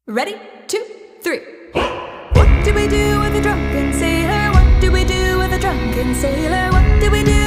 Ready? 2, 3. What do we do with a drunken sailor? What do we do with a drunken sailor? What do we do